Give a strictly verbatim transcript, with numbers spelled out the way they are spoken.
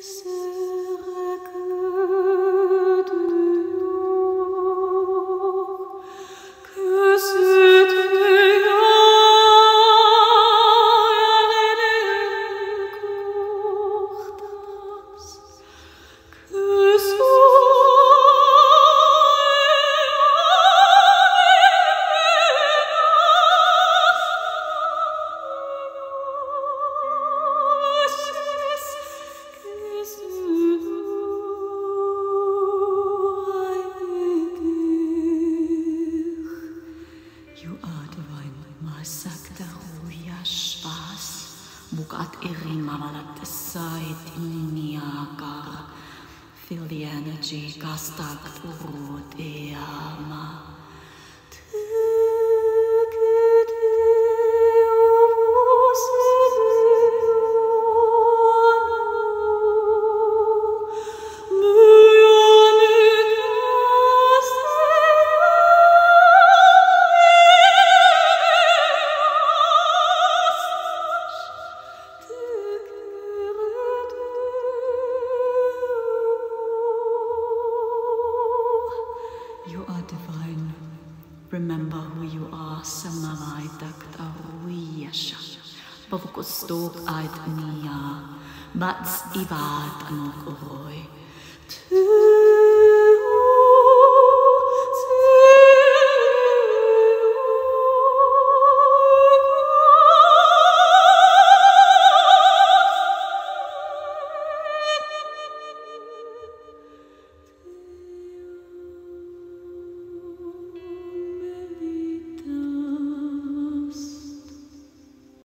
Bukat iring mamalat sait niagar. Feel the energy kastak urut eama. You are divine. Remember who you are. Samavai takta ruiyasha. Pavukostok ait niya. Bats ivat anok oroy.